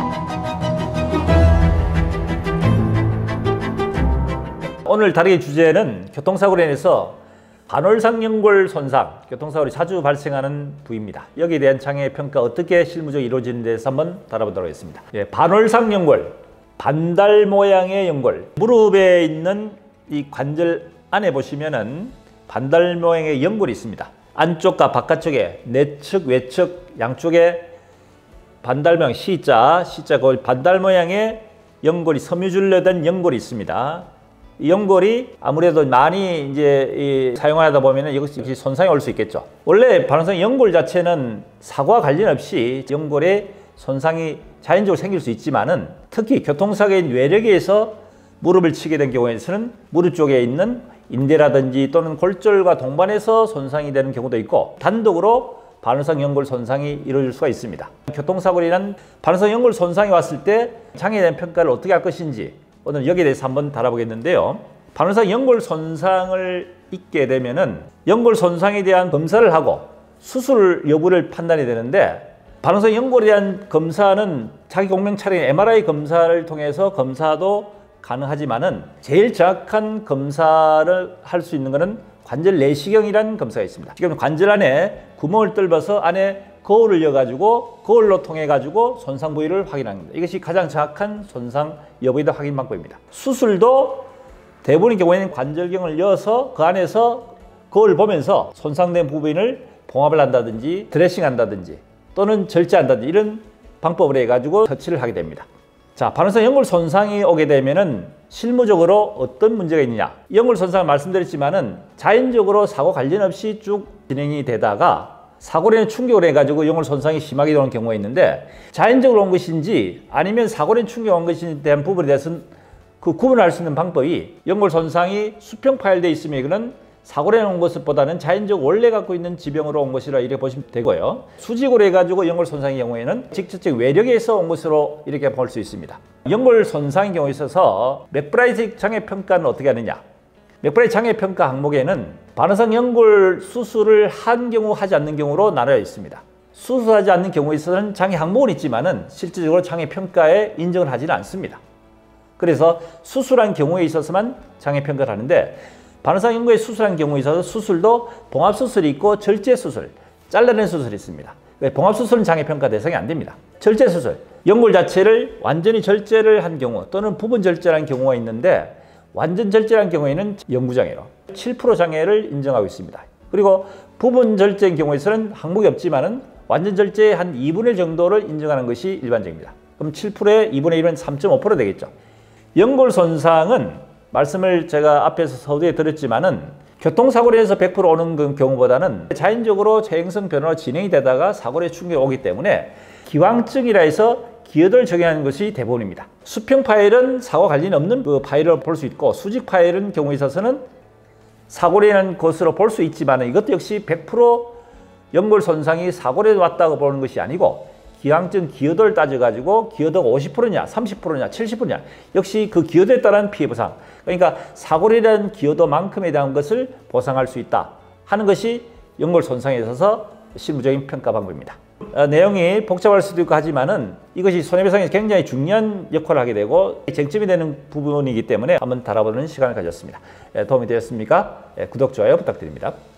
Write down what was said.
오늘 다루기 주제는 교통사고로 인해서 반월상 연골 손상, 교통사고로 자주 발생하는 부위입니다. 여기에 대한 장애 평가 어떻게 실무적으로 이루어지는 데서 한번 다뤄보도록 하겠습니다. 반월상 연골, 반달 모양의 연골, 무릎에 있는 이 관절 안에 보시면은 반달 모양의 연골이 있습니다. 안쪽과 바깥쪽에 내측, 외측 양쪽에 반달 모양 C자 그 반달 모양의 연골이 섬유줄로 된 연골이 있습니다. 이 연골이 아무래도 많이 이제 사용하다 보면 이것이 손상이 올 수 있겠죠. 원래 반월상 연골 자체는 사고와 관련 없이 연골에 손상이 자연적으로 생길 수 있지만은 특히 교통사고의 외력에 의해서 무릎을 치게 된 경우에는 무릎 쪽에 있는 인대라든지 또는 골절과 동반해서 손상이 되는 경우도 있고 단독으로 반월상 연골 손상이 이루어질 수가 있습니다. 교통사고로 인한 반월상 연골 손상이 왔을 때 장애에 대한 평가를 어떻게 할 것인지 오늘 여기에 대해서 한번 다뤄보겠는데요. 반월상 연골 손상을 입게 되면은 연골 손상에 대한 검사를 하고 수술 여부를 판단해야 되는데 반월상 연골에 대한 검사는 자기 공명 촬영 MRI 검사를 통해서 검사도 가능하지만은 제일 정확한 검사를 할 수 있는 것은 관절 내시경이라는 검사가 있습니다. 지금 관절 안에 구멍을 뚫어서 안에 거울을 넣어가지고 거울로 통해가지고 손상 부위를 확인합니다. 이것이 가장 정확한 손상 여부에 대한 확인 방법입니다. 수술도 대부분의 경우에는 관절경을 넣어서 그 안에서 거울을 보면서 손상된 부분을 봉합을 한다든지 드레싱 한다든지 또는 절제한다든지 이런 방법을 해가지고 터치를 하게 됩니다. 자, 반월상 연골 손상이 오게 되면은 실무적으로 어떤 문제가 있느냐. 연골 손상을 말씀드렸지만은 자연적으로 사고 관련 없이 쭉 진행이 되다가 사고로 인해 충격을 해가지고 연골 손상이 심하게 오는 경우가 있는데 자연적으로 온 것인지 아니면 사고로 인해 충격이 온 것인지에 대한 부분에 대해서는 그 구분할 수 있는 방법이 연골 손상이 수평 파열되어 있으면 이거는 사고로 인해 온 것보다는 자연적 원래 갖고 있는 지병으로 온 것이라 이렇게 보시면 되고요. 수직으로 해가지고 연골 손상의 경우에는 직접적 외력에서 온 것으로 이렇게 볼 수 있습니다. 연골 손상의 경우에 있어서 맥브라이트 장애 평가는 어떻게 하느냐. 맥브라이트 장애 평가 항목에는 반월상 연골 수술을 한 경우 하지 않는 경우로 나눠져 있습니다. 수술하지 않는 경우에 있어서는 장애 항목은 있지만은 실질적으로 장애 평가에 인정을 하지는 않습니다. 그래서 수술한 경우에 있어서만 장애 평가를 하는데 반월상 연골에 수술한 경우에 있어서 수술도 봉합수술이 있고 절제수술, 잘라낸 수술이 있습니다. 봉합수술은 장애평가 대상이 안 됩니다. 절제수술, 연골 자체를 완전히 절제를 한 경우 또는 부분 절제한 경우가 있는데 완전 절제한 경우에는 영구장애로 7% 장애를 인정하고 있습니다. 그리고 부분 절제인 경우에서는 항목이 없지만은 완전 절제의 한 2분의 1 정도를 인정하는 것이 일반적입니다. 그럼 7%의 2분의 1은 3.5% 되겠죠. 연골 손상은 말씀을 제가 앞에서 서두에 드렸지만은 교통사고로 인해서 100% 오는 경우보다는 자연적으로 퇴행성 변화로 진행이 되다가 사고에 충격이 오기 때문에 기왕증이라 해서 기여도를 적용하는 것이 대부분입니다. 수평 파열은 사고 관련이 없는 그 파열을 볼 수 있고 수직 파열은 경우에 있어서는 사고로 인한 것으로 볼 수 있지만 이것도 역시 100% 연골 손상이 사고로 왔다고 보는 것이 아니고 기왕증 기여도를 따져가지고 기여도가 50%냐 30%냐 70%냐 역시 그 기여도에 따른 피해 보상, 그러니까 사고로 인한 기여도만큼에 대한 것을 보상할 수 있다 하는 것이 연골 손상에 있어서 실무적인 평가 방법입니다. 내용이 복잡할 수도 있고 하지만은 이것이 손해배상에서 굉장히 중요한 역할을 하게 되고 쟁점이 되는 부분이기 때문에 한번 다뤄보는 시간을 가졌습니다. 도움이 되었습니까? 구독, 좋아요 부탁드립니다.